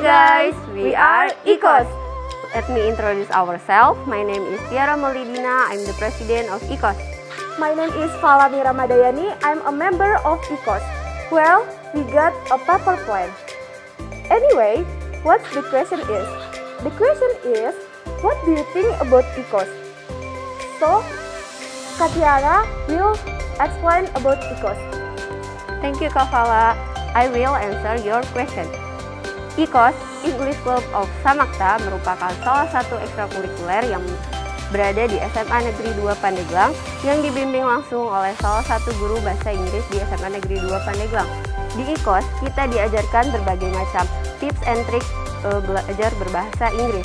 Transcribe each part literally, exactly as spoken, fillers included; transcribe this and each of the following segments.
guys, we are IKOS. Let me introduce ourselves. My name is Tiara Maulidina. I'm the president of IKOS. My name is Falami Ramadayani. I'm a member of IKOS. Well, we got a paper plan. Anyway, what the question is? The question is, what do you think about IKOS? So, Kak Tiara will explain about IKOS. Thank you, Kak Fala. I will answer your question. IKOS, English Club of Samakta, merupakan salah satu ekstrakurikuler yang berada di S M A Negeri dua Pandeglang yang dibimbing langsung oleh salah satu guru bahasa Inggris di S M A Negeri dua Pandeglang. Di IKOS, kita diajarkan berbagai macam tips and trik uh, belajar berbahasa Inggris.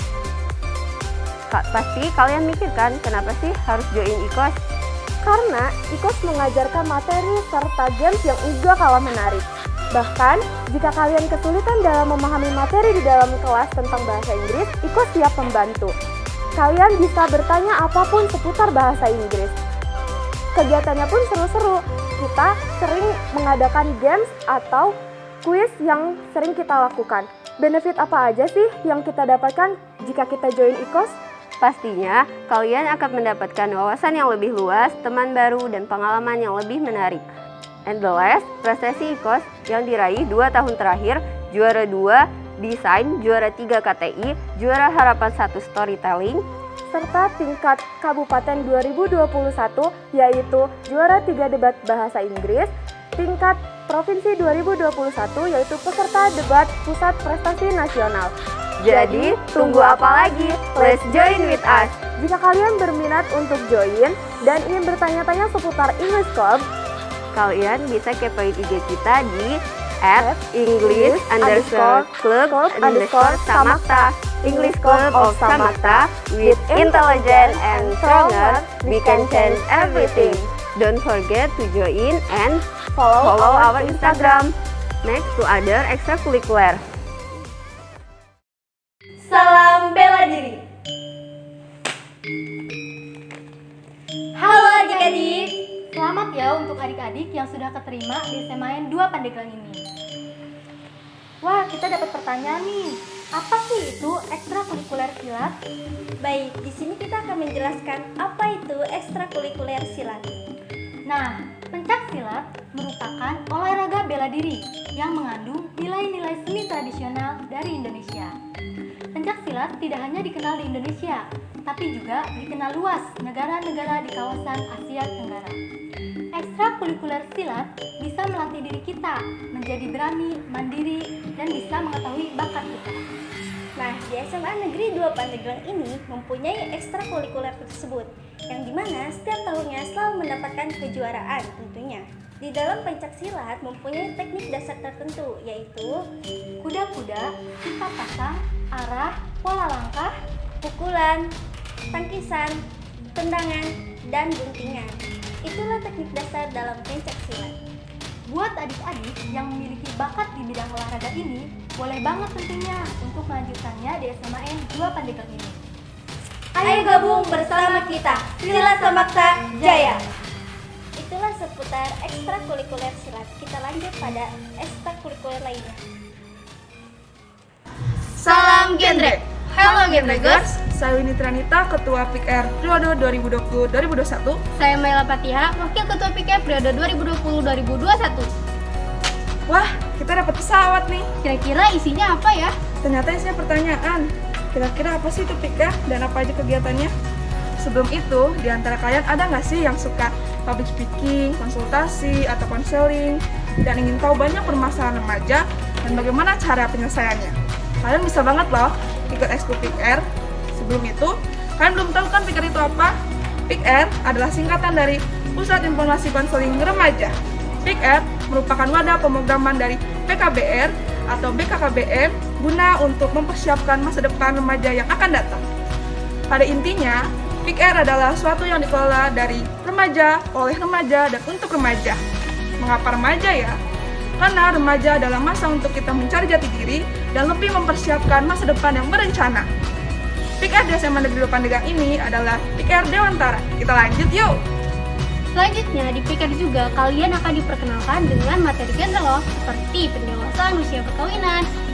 Kak, pasti kalian mikir kan, kenapa sih harus join IKOS? Karena IKOS mengajarkan materi serta games yang juga kalah menarik. Bahkan, jika kalian kesulitan dalam memahami materi di dalam kelas tentang bahasa Inggris, IKOS siap membantu. Kalian bisa bertanya apapun seputar bahasa Inggris. Kegiatannya pun seru-seru. Kita sering mengadakan games atau kuis yang sering kita lakukan. Benefit apa aja sih yang kita dapatkan jika kita join IKOS? Pastinya, kalian akan mendapatkan wawasan yang lebih luas, teman baru, dan pengalaman yang lebih menarik. And the last, prestasi IKOS yang diraih dua tahun terakhir, juara dua desain, juara tiga K T I, juara harapan satu storytelling, serta tingkat kabupaten dua ribu dua puluh satu yaitu juara tiga debat bahasa Inggris, tingkat provinsi dua ribu dua puluh satu yaitu peserta debat pusat prestasi nasional. Jadi, tunggu apa lagi? Let's join with us! Jika kalian berminat untuk join dan ingin bertanya-tanya seputar English Club, kalian bisa kepoin I G kita di at English underscore club underscore Samakta. English Club of Samakta, with intelligent and stronger, we can change everything. Don't forget to join and follow, follow our Instagram. Next to other extracurricular. Salam bela diri. Halo adik-adik. Selamat ya untuk adik-adik yang sudah keterima di S M A N dua Pandeglang ini. Wah, kita dapat pertanyaan nih. Apa sih itu ekstrakurikuler silat? Baik, di sini kita akan menjelaskan apa itu ekstrakurikuler silat. Nah, pencak silat merupakan olahraga bela diri yang mengandung nilai-nilai seni tradisional dari Indonesia. Pencak silat tidak hanya dikenal di Indonesia, tapi juga dikenal luas negara-negara di kawasan Asia Tenggara. Ekstrakurikuler silat bisa melatih diri kita menjadi berani, mandiri, dan bisa mengetahui bakat kita. Nah, di S M A Negeri dua Pandeglang ini mempunyai ekstrakurikuler tersebut, yang dimana setiap tahunnya selalu mendapatkan kejuaraan tentunya. Di dalam pencak silat mempunyai teknik dasar tertentu, yaitu kuda-kuda, sifat pasang, arah, pola langkah, pukulan, tangkisan, tendangan, dan guntingan. Itulah teknik dasar dalam pencak silat. Buat adik-adik yang memiliki bakat di bidang olahraga ini, boleh banget tentunya untuk melanjutkannya di S M A N dua Pandeglang ini. Ayo gabung bersama kita, Silat Samakta Jaya! Itulah seputar ekstrakurikuler silat. Kita lanjut pada ekstrakurikuler lainnya. Salam genre. Halo Genregers. Saya Winnie Tranita, Ketua P I K R periode dua ribu dua puluh dua ribu dua puluh satu. Saya Maila Patiha, Wakil Ketua P I K R periode dua ribu dua puluh dua ribu dua puluh satu. Wah, kita dapat pesawat nih. Kira-kira isinya apa ya? Ternyata isinya pertanyaan. Kira-kira apa sih itu P I K R dan apa aja kegiatannya? Sebelum itu, di antara kalian ada nggak sih yang suka public speaking, konsultasi, atau konseling, dan ingin tahu banyak permasalahan remaja dan bagaimana cara penyelesaiannya? Kalian bisa banget loh ikut ekskul P I K R. Sebelum itu, kalian belum tahu kan P I K R itu apa? P I K R adalah singkatan dari Pusat Informasi Konseling Remaja. P I K R merupakan wadah pemrograman dari P K B R atau B K K B M guna untuk mempersiapkan masa depan remaja yang akan datang. Pada intinya, P I K R adalah suatu yang dikelola dari remaja, oleh remaja, dan untuk remaja. Mengapa remaja ya? Karena remaja adalah masa untuk kita mencari jati diri dan lebih mempersiapkan masa depan yang berencana. P I K R di S M A Negeri dua Pandeglang ini adalah P I K R Dewantara. Kita lanjut yuk! Selanjutnya, di P I K R juga kalian akan diperkenalkan dengan materi genre loh, seperti pendewasaan usia perkawinan,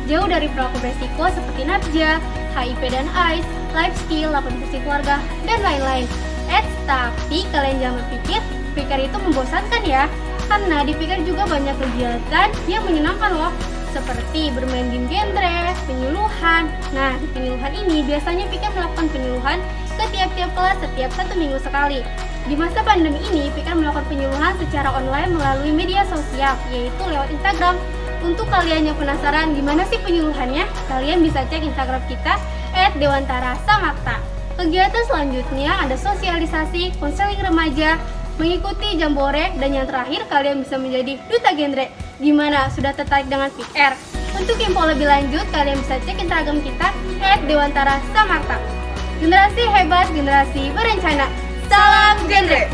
jauh dari pelaku beresiko seperti nafja, H I V dan AIDS, life skill, delapan fungsi keluarga, dan lain-lain. Eh, tapi kalian jangan berpikir Piker itu membosankan ya, karena di Piker juga banyak kegiatan yang menyenangkan loh, seperti bermain game genre, penyuluhan. Nah, di penyuluhan ini biasanya Piker melakukan penyuluhan ke tiap-tiap kelas setiap satu minggu sekali. Di masa pandemi ini, Piker melakukan penyuluhan secara online melalui media sosial, yaitu lewat Instagram. Untuk kalian yang penasaran gimana sih penyuluhannya, kalian bisa cek Instagram kita et dewantara samakta. Kegiatan selanjutnya ada sosialisasi, konseling remaja, mengikuti jambore, dan yang terakhir kalian bisa menjadi duta genre. Gimana, sudah tertarik dengan Piker? Untuk info lebih lanjut, kalian bisa cek Instagram kita et dewantara samakta. Generasi hebat, generasi berencana. Salam genre.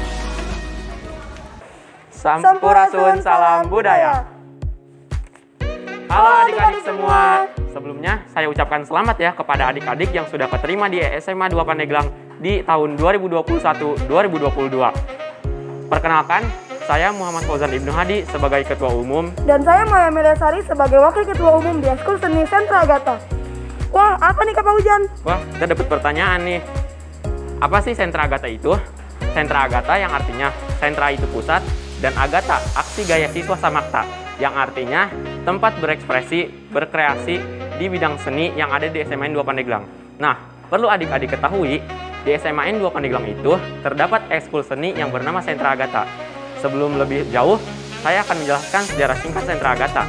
Sampurasun, salam budaya. Halo adik-adik semua. Sebelumnya saya ucapkan selamat ya kepada adik-adik yang sudah keterima di S M A dua Pandeglang di tahun dua ribu dua puluh satu dua ribu dua puluh dua. Perkenalkan, saya Muhammad Fauzan Ibnu Hadi sebagai Ketua Umum. Dan saya Maya Milasari sebagai Wakil Ketua Umum di Eskul Seni Sentra Agatha. Wah, apa nih Kak Hujan? Wah, kita dapat pertanyaan nih. Apa sih Sentra Agatha itu? Sentra Agatha yang artinya sentra itu pusat, dan Agatha aksi gaya siswa Samakta yang artinya tempat berekspresi, berkreasi di bidang seni yang ada di S M A N dua Pandeglang. Nah, perlu adik-adik ketahui, di S M A N dua Pandeglang itu terdapat ekskul seni yang bernama Sentra Agatha. Sebelum lebih jauh, saya akan menjelaskan sejarah singkat Sentra Agatha.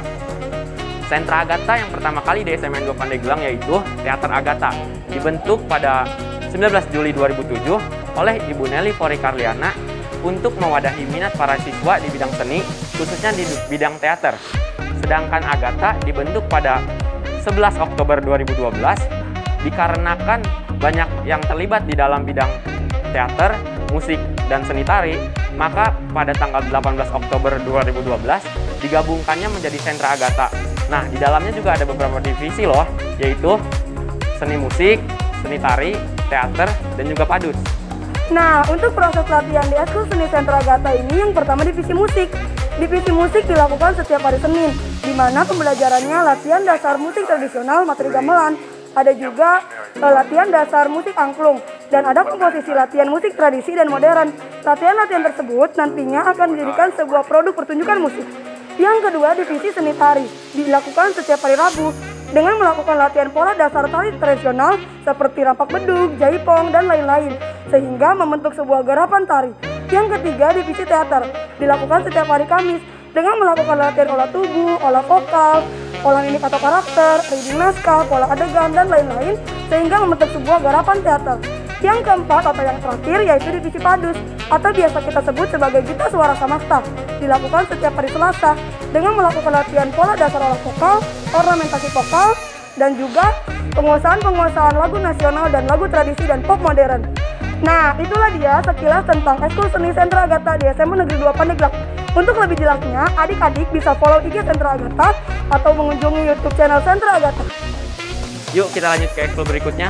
Sentra Agatha yang pertama kali di S M A N dua Pandeglang yaitu Teater Agatha, dibentuk pada sembilan belas Juli dua ribu tujuh oleh Ibu Nelly Porikarliana untuk mewadahi minat para siswa di bidang seni, khususnya di bidang teater. Sedangkan Agatha dibentuk pada sebelas Oktober dua ribu dua belas dikarenakan banyak yang terlibat di dalam bidang teater, musik, dan seni tari, maka pada tanggal delapan belas Oktober dua ribu dua belas digabungkannya menjadi Sentra Agatha. Nah, di dalamnya juga ada beberapa divisi loh, yaitu seni musik, seni tari, teater, dan juga padus. Nah, untuk proses latihan di Eskul Seni Sentra Agatha ini yang pertama divisi musik. Divisi musik dilakukan setiap hari Senin, di mana pembelajarannya latihan dasar musik tradisional materi gamelan. Ada juga eh, latihan dasar musik angklung, dan ada komposisi latihan musik tradisi dan modern. Latihan-latihan tersebut nantinya akan menjadikan sebuah produk pertunjukan musik. Yang kedua, divisi seni tari dilakukan setiap hari Rabu dengan melakukan latihan pola dasar tari tradisional seperti rampak bedug, jaipong, dan lain-lain, sehingga membentuk sebuah garapan tari. Yang ketiga, divisi teater dilakukan setiap hari Kamis dengan melakukan latihan olah tubuh, olah vokal, olah mimik atau karakter, reading naskah, pola adegan, dan lain-lain, sehingga membentuk sebuah garapan teater. Yang keempat atau yang terakhir yaitu divisi padus atau biasa kita sebut sebagai Gita Suara Samakta, dilakukan setiap hari Selasa dengan melakukan latihan pola dasar olah vokal, ornamentasi vokal, dan juga penguasaan-penguasaan lagu nasional dan lagu tradisi dan pop modern. Nah, itulah dia sekilas tentang Eskul Seni Sentra Agatha di S M A Negeri dua Pandeglang. Untuk lebih jelasnya, adik-adik bisa follow I G Sentra Agatha atau mengunjungi YouTube channel Sentra Agatha. Yuk kita lanjut ke ekskul berikutnya.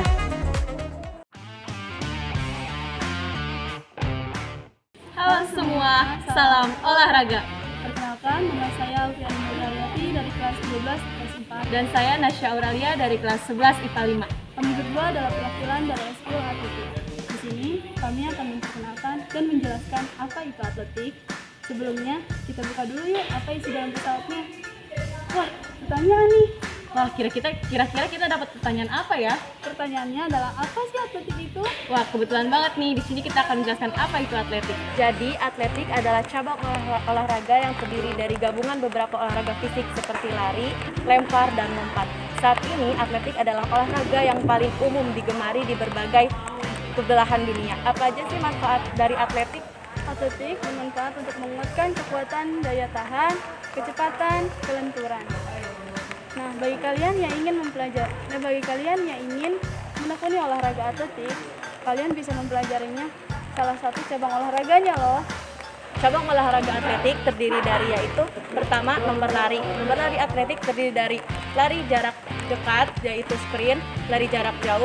Halo semua, salam olahraga. Perkenalkan, nama saya Alfian Muraliati dari kelas dua belas I P S empat. Dan saya Nasya Auralia dari kelas sebelas I P A lima. Kami berdua adalah perwakilan dari Eskul Atletik. Di sini, kami akan memperkenalkan dan menjelaskan apa itu atletik. Sebelumnya, kita buka dulu yuk apa isi dalam pesawatnya. Wah, pertanyaan nih. Wah, kira-kira kira-kira kita dapat pertanyaan apa ya? Pertanyaannya adalah apa sih atletik itu? Wah, kebetulan banget nih. Di sini kita akan menjelaskan apa itu atletik. Jadi, atletik adalah cabang olah- olahraga yang terdiri dari gabungan beberapa olahraga fisik seperti lari, lempar, dan lompat. Saat ini, atletik adalah olahraga yang paling umum digemari di berbagai belahan dunia. Apa aja sih manfaat dari atletik? Atletik bermanfaat untuk menguatkan kekuatan daya tahan, kecepatan, kelenturan. Nah, bagi kalian yang ingin mempelajari, nah bagi kalian yang ingin menekuni olahraga atletik, kalian bisa mempelajarinya salah satu cabang olahraganya loh. Cabang olahraga atletik terdiri dari yaitu pertama nomor lari. Nomor lari atletik terdiri dari lari jarak dekat yaitu sprint, lari jarak jauh,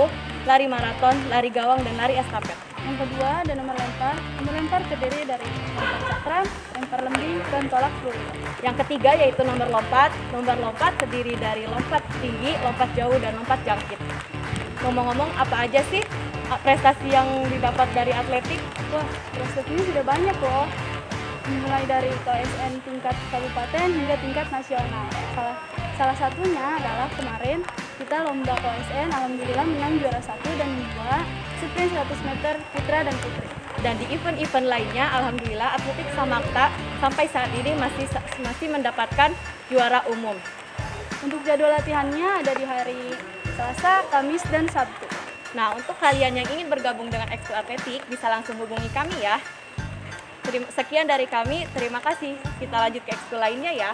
lari maraton, lari gawang, dan lari estafet. Yang kedua ada nomor lempar. Nomor lempar terdiri dari lempar cakram, lempar lembing, dan tolak peluru. Yang ketiga yaitu nomor lompat. Nomor lompat terdiri dari lompat tinggi, lompat jauh, dan lompat jangkit. Ngomong-ngomong, apa aja sih prestasi yang didapat dari atletik? Wah, prestasinya sudah banyak loh. Mulai dari K S N tingkat kabupaten hingga tingkat nasional. Salah, salah satunya adalah kemarin kita lomba K S N, alhamdulillah menang juara satu dan dua, sprint seratus meter putra dan putri. Dan di event-event lainnya, alhamdulillah atletik Samakta sampai saat ini masih masih mendapatkan juara umum. Untuk jadwal latihannya ada di hari Selasa, Kamis, dan Sabtu. Nah, untuk kalian yang ingin bergabung dengan ekskul atletik bisa langsung hubungi kami ya. Sekian dari kami, terima kasih. Kita lanjut ke ekskul lainnya ya.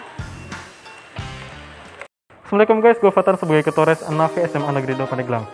Assalamualaikum guys, gue Fatan sebagai Ketua R E S Anafi S M A Negeri dua Pandeglang.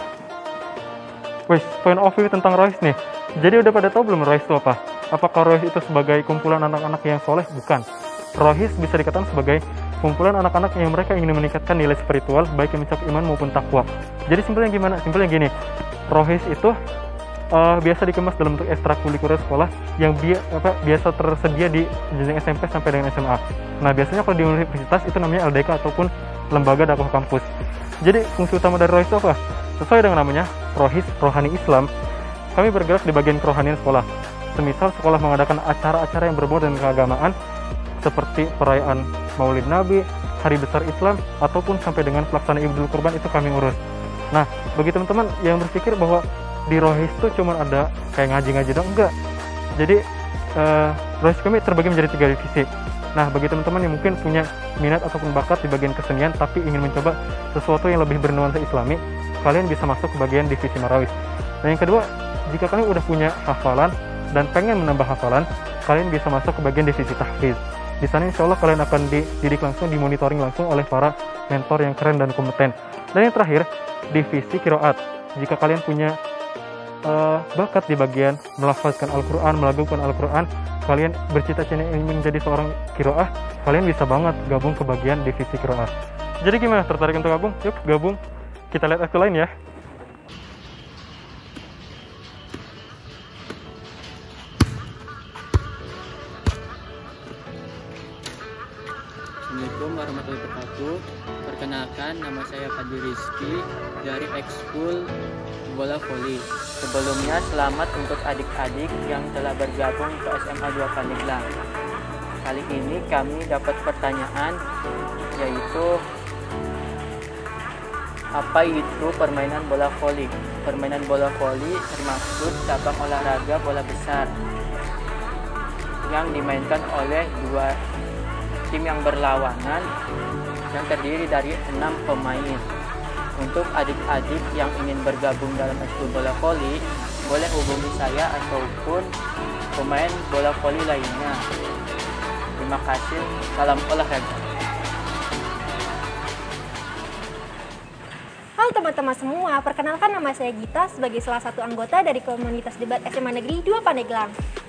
Wih, point of view tentang Rohis nih. Jadi udah pada tahu belum Rohis itu apa? Apakah Rohis itu sebagai kumpulan anak-anak yang soleh? Bukan. Rohis bisa dikatakan sebagai kumpulan anak-anak yang mereka ingin meningkatkan nilai spiritual, baik yang mencakup iman maupun takwa. Jadi simpelnya gimana? Simpelnya gini, Rohis itu uh, biasa dikemas dalam bentuk ekstrakurikuler sekolah yang bi apa, biasa tersedia di jenjang S M P sampai dengan S M A. Nah, biasanya kalau di universitas itu namanya L D K ataupun lembaga dakwah kampus. Jadi fungsi utama dari Rohis itu apa? Sesuai dengan namanya, Rohis, Rohani Islam, kami bergerak di bagian kerohanian sekolah. Semisal sekolah mengadakan acara-acara yang berbau dengan keagamaan, seperti perayaan Maulid Nabi, Hari Besar Islam, ataupun sampai dengan pelaksanaan Idul Kurban, itu kami urus. Nah, bagi teman-teman yang berpikir bahwa di Rohis itu cuma ada kayak ngaji-ngaji dong, enggak. Jadi, uh, Rohis kami terbagi menjadi tiga divisi. Nah, bagi teman-teman yang mungkin punya minat ataupun bakat di bagian kesenian tapi ingin mencoba sesuatu yang lebih bernuansa islami, kalian bisa masuk ke bagian divisi Marawis. Dan yang kedua, jika kalian udah punya hafalan dan pengen menambah hafalan, kalian bisa masuk ke bagian divisi tahfiz. Di sana insya Allah kalian akan dididik langsung, dimonitoring langsung oleh para mentor yang keren dan kompeten. Dan yang terakhir, divisi qiraat. Jika kalian punya uh, bakat di bagian melafazkan Al-Quran, melakukan Al-Quran, kalian bercita-cita ingin menjadi seorang qiraah, kalian bisa banget gabung ke bagian divisi qiraah. Jadi gimana, tertarik untuk gabung? Yuk gabung, kita lihat ekskul lain ya. Assalamualaikum warahmatullahi wabarakatuh. Perkenalkan, nama saya Fadli Rizky dari ekskul bola voli. Sebelumnya selamat untuk adik-adik yang telah bergabung ke S M A dua Pandeglang. Kali ini kami dapat pertanyaan, yaitu apa itu permainan bola voli? Permainan bola voli termaksud cabang olahraga bola besar yang dimainkan oleh dua tim yang berlawanan yang terdiri dari enam pemain. Untuk adik-adik yang ingin bergabung dalam ekskul bola voli, boleh hubungi saya ataupun pemain bola voli lainnya. Terima kasih. Salam olahraga. Halo teman-teman semua, perkenalkan nama saya Gita sebagai salah satu anggota dari komunitas debat S M A Negeri dua Pandeglang.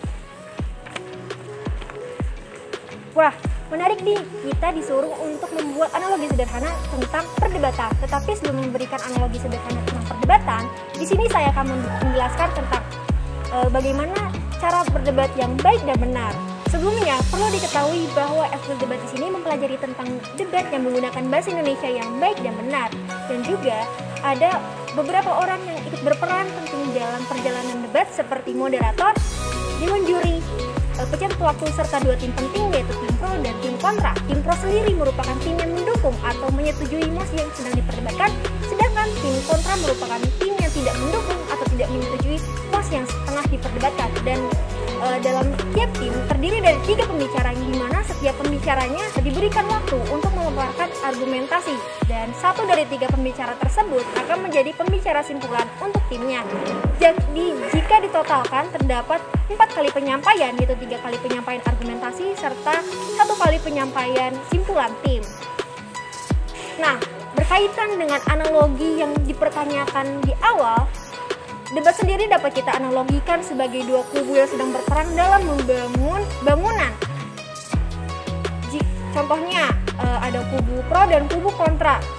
Wah, menarik nih, kita disuruh untuk membuat analogi sederhana tentang perdebatan. Tetapi sebelum memberikan analogi sederhana tentang perdebatan, di sini saya akan menjelaskan tentang e, bagaimana cara berdebat yang baik dan benar. Sebelumnya, perlu diketahui bahwa ekskul debat di sini mempelajari tentang debat yang menggunakan bahasa Indonesia yang baik dan benar. Dan juga ada beberapa orang yang ikut berperan tentunya dalam perjalanan debat seperti moderator, dewan juri, pejabat waktu, serta dua tim penting yaitu tim pro dan tim kontra. Tim pro sendiri merupakan tim yang mendukung atau menyetujui mosi yang sedang diperdebatkan, sedangkan tim kontra merupakan tim yang tidak mendukung atau tidak menyetujui mosi yang tengah diperdebatkan. Dan e, dalam tiap tim terdiri dari tiga pembicara yang dimana setiap pembicaranya diberikan waktu untuk memaparkan argumentasi, dan satu dari tiga pembicara tersebut akan menjadi pembicara simpulan untuk timnya. Jadi jika ditotalkan terdapat empat kali penyampaian, yaitu tiga kali penyampaian argumentasi serta satu kali penyampaian simpulan tim. Nah, berkaitan dengan analogi yang dipertanyakan di awal, debat sendiri dapat kita analogikan sebagai dua kubu yang sedang berperang dalam membangun bangunan. Contohnya ada kubu pro dan kubu kontra. Nah,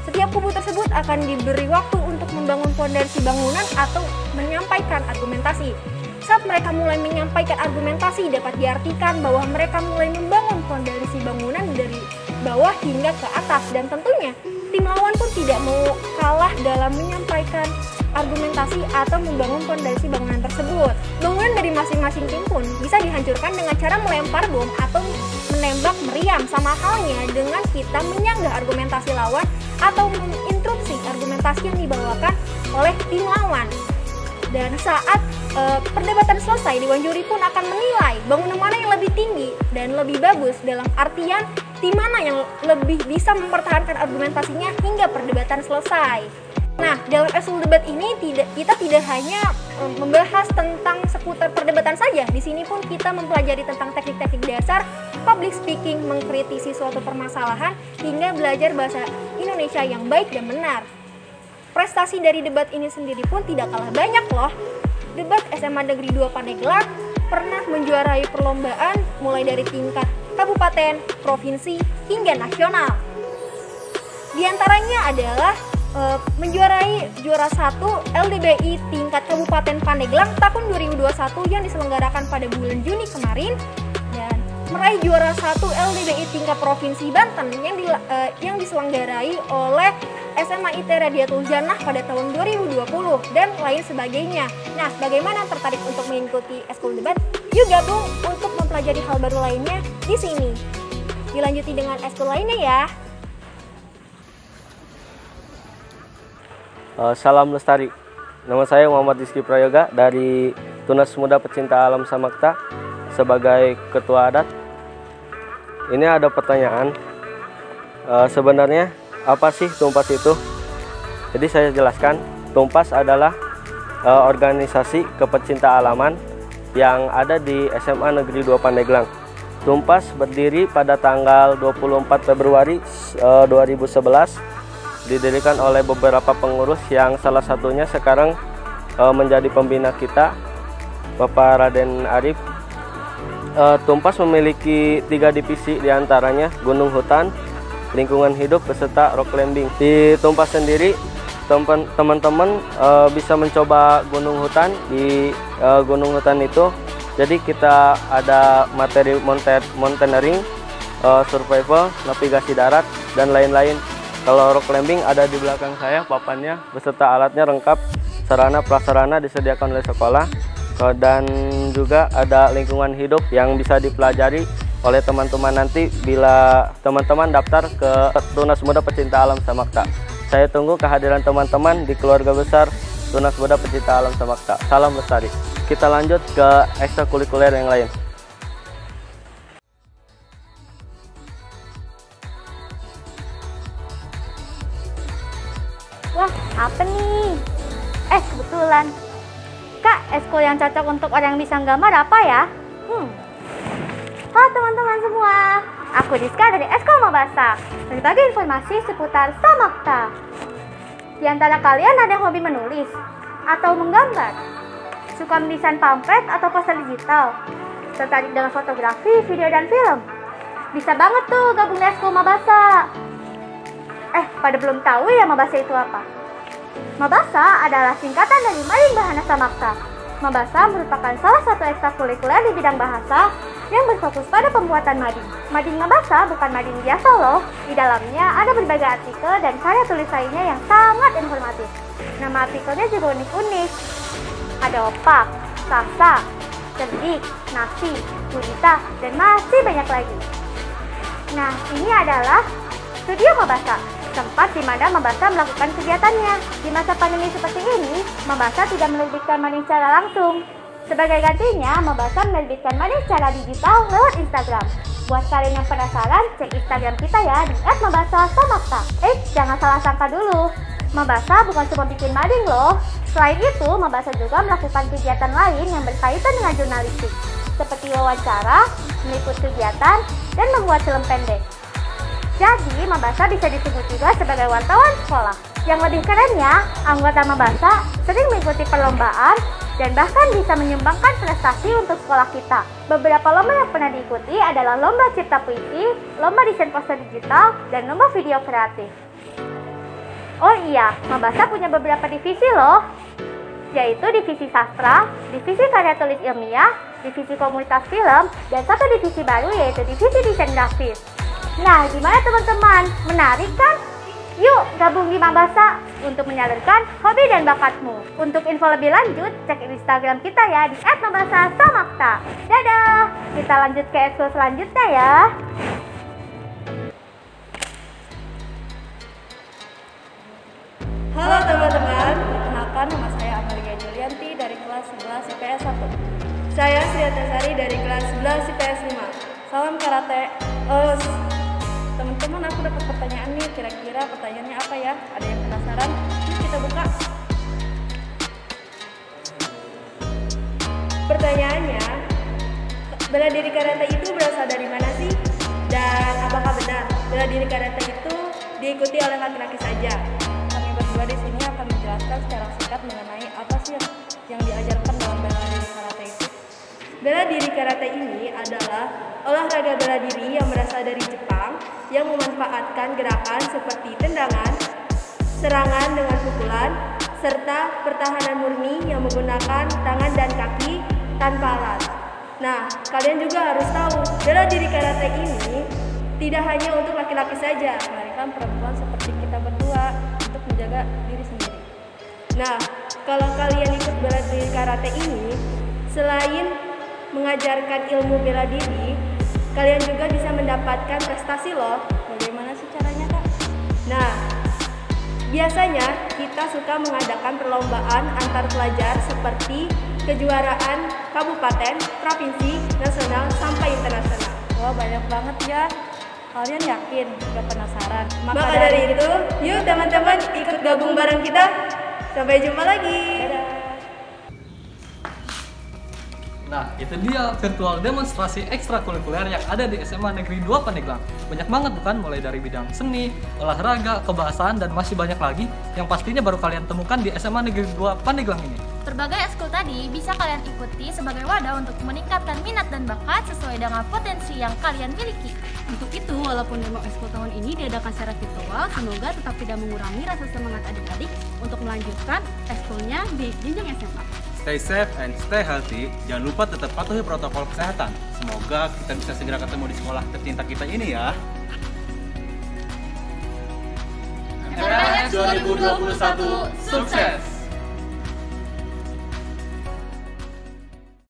Setiap kubu tersebut akan diberi waktu untuk membangun fondasi bangunan atau menyampaikan argumentasi. Saat mereka mulai menyampaikan argumentasi, dapat diartikan bahwa mereka mulai membangun fondasi bangunan dari bawah hingga ke atas. Dan tentunya, tim lawan pun tidak mau kalah dalam menyampaikan argumentasi atau membangun fondasi bangunan tersebut. Bangunan dari masing-masing tim pun bisa dihancurkan dengan cara melempar bom atau menembak meriam, sama halnya dengan kita menyanggah argumentasi lawan atau menginterupsi argumentasi yang dibawakan oleh tim lawan. Dan saat e, perdebatan selesai, Dewan Juri pun akan menilai bangunan mana yang lebih tinggi dan lebih bagus, dalam artian tim mana yang lebih bisa mempertahankan argumentasinya hingga perdebatan selesai. Nah, dalam eskul debat ini tidak kita tidak hanya e, membahas tentang seputar perdebatan saja. Di sini pun kita mempelajari tentang teknik-teknik dasar public speaking, mengkritisi suatu permasalahan, hingga belajar bahasa Indonesia yang baik dan benar. Prestasi dari debat ini sendiri pun tidak kalah banyak loh. Debat S M A Negeri dua Pandeglang pernah menjuarai perlombaan mulai dari tingkat kabupaten, provinsi, hingga nasional. Di antaranya adalah e, menjuarai juara satu L D B I tingkat Kabupaten Pandeglang tahun dua ribu dua puluh satu yang diselenggarakan pada bulan Juni kemarin, dan meraih juara satu L D B I tingkat Provinsi Banten yang, di, e, yang diselenggarai oleh S M A I T Radiatul Jannah pada tahun dua ribu dua puluh, dan lain sebagainya. Nah, bagaimana tertarik untuk mengikuti eskul debat? Yuk gabung untuk mempelajari hal baru lainnya di sini. Dilanjuti dengan eskul lainnya ya. Uh, salam lestari. Nama saya Muhammad Rizky Prayoga dari Tunas Muda Pecinta Alam Samakta sebagai Ketua Adat. Ini ada pertanyaan. Uh, sebenarnya apa sih Tumpas itu? Jadi saya jelaskan, Tumpas adalah e, organisasi kepecinta alaman yang ada di S M A Negeri dua Pandeglang. Tumpas berdiri pada tanggal dua puluh empat Februari e, dua ribu sebelas, didirikan oleh beberapa pengurus yang salah satunya sekarang e, menjadi pembina kita, Bapak Raden Arif. E, Tumpas memiliki tiga divisi, diantaranya Gunung Hutan, Lingkungan Hidup, beserta rock climbing. Di Tumpas sendiri, teman-teman e, bisa mencoba gunung hutan. Di e, gunung hutan itu, jadi kita ada materi mountaineering, e, survival, navigasi darat, dan lain-lain. Kalau rock climbing ada di belakang saya, papannya beserta alatnya lengkap, sarana prasarana disediakan oleh sekolah, e, dan juga ada lingkungan hidup yang bisa dipelajari oleh teman-teman nanti bila teman-teman daftar ke Tunas Muda Pecinta Alam Samakta. Saya tunggu kehadiran teman-teman di keluarga besar Tunas Muda Pecinta Alam Samakta. Salam lestari. Kita lanjut ke ekstrakurikuler yang lain. Wah, apa nih? Eh, kebetulan. Kak, eskul yang cocok untuk orang yang bisa gambar apa ya? Hmm. Halo teman-teman semua, aku Diska dari Eskul Mabasa, berbagi informasi seputar Samakta. Di antara kalian ada yang hobi menulis atau menggambar? Suka mendesain pamflet atau poster digital? Tertarik dengan fotografi, video, dan film? Bisa banget tuh gabung di Eskul Mabasa. Eh, pada belum tahu ya Mabasa itu apa? Mabasa adalah singkatan dari Mading Bahana Samakta. Mabasa merupakan salah satu ekstrakurikuler di bidang bahasa yang berfokus pada pembuatan mading. Mading Mabasa bukan mading biasa loh. Di dalamnya ada berbagai artikel dan karya tulis lainnya yang sangat informatif. Nama artikelnya juga unik-unik. Ada opak, sasa, cerdik, nasi, gurita, dan masih banyak lagi. Nah, ini adalah studio Mabasa, tempat di mana Mabasa melakukan kegiatannya. Di masa pandemi seperti ini, Mabasa tidak menerbitkan mading secara langsung. Sebagai gantinya, Mabasa menerbitkan mading secara digital lewat Instagram. Buat kalian yang penasaran, cek Instagram kita ya di et mabasa samakta. Eh, jangan salah sangka dulu. Mabasa bukan cuma bikin mading loh. Selain itu, Mabasa juga melakukan kegiatan lain yang berkaitan dengan jurnalistik, seperti wawancara, meliput kegiatan, dan membuat film pendek. Jadi, Mabasa bisa disebut juga sebagai wartawan sekolah. Yang lebih kerennya, anggota Mabasa sering mengikuti perlombaan dan bahkan bisa menyumbangkan prestasi untuk sekolah kita. Beberapa lomba yang pernah diikuti adalah lomba cipta puisi, lomba desain poster digital, dan lomba video kreatif. Oh iya, Mabasa punya beberapa divisi loh, yaitu divisi sastra, divisi karya tulis ilmiah, divisi komunitas film, dan satu divisi baru yaitu divisi desain grafis. Nah, gimana teman-teman? Menarik kan? Yuk gabung di Mabasa untuk menyalurkan hobi dan bakatmu. Untuk info lebih lanjut, cek Instagram kita ya di et mabasa samakta. Dadah! Kita lanjut ke ekskul selanjutnya ya. Halo teman-teman, perkenalkan nama saya Amalia Julianti dari kelas sebelas I P S satu. Saya Sri Atasari dari kelas sebelas I P S lima. Salam karate. Uh, teman-teman, aku dapat pertanyaan nih, kira-kira pertanyaannya apa ya? Ada yang penasaran? Yuk kita buka. Pertanyaannya, bela diri karate itu berasal dari mana sih? Dan apakah benar bela diri karate itu diikuti oleh laki-laki saja? Kami berdua di sini akan menjelaskan secara singkat mengenai apa sih yang diajarkan dalam bela diri karate itu. Bela diri karate ini adalah olahraga bela diri yang berasal dari Jepang yang memanfaatkan gerakan seperti tendangan, serangan dengan pukulan, serta pertahanan murni yang menggunakan tangan dan kaki tanpa alat. Nah, kalian juga harus tahu, bela diri karate ini tidak hanya untuk laki-laki saja, melainkan perempuan seperti kita berdua untuk menjaga diri sendiri. Nah, kalau kalian ikut bela diri karate ini, selain mengajarkan ilmu bela diri, kalian juga bisa mendapatkan prestasi loh. Bagaimana sih caranya, Kak? Nah, biasanya kita suka mengadakan perlombaan antar pelajar seperti kejuaraan kabupaten, provinsi, nasional, sampai internasional. Wah, banyak banget ya. Kalian yakin? Gak penasaran? Maka, Maka dari itu, yuk teman-teman ikut gabung bareng kita. Sampai jumpa lagi. Dadah. Nah, itu dia virtual demonstrasi ekstrakurikuler yang ada di S M A Negeri dua Pandeglang. Banyak banget bukan, mulai dari bidang seni, olahraga, kebahasaan, dan masih banyak lagi yang pastinya baru kalian temukan di S M A Negeri dua Pandeglang ini. Berbagai ekskul tadi bisa kalian ikuti sebagai wadah untuk meningkatkan minat dan bakat sesuai dengan potensi yang kalian miliki. Untuk itu, walaupun demo ekskul tahun ini diadakan secara virtual, semoga tetap tidak mengurangi rasa semangat adik-adik untuk melanjutkan ekskulnya di jenjang S M A. Stay safe and stay healthy. Jangan lupa tetap patuhi protokol kesehatan. Semoga kita bisa segera ketemu di sekolah tercinta kita ini ya. M P L S dua ribu dua puluh satu, sukses!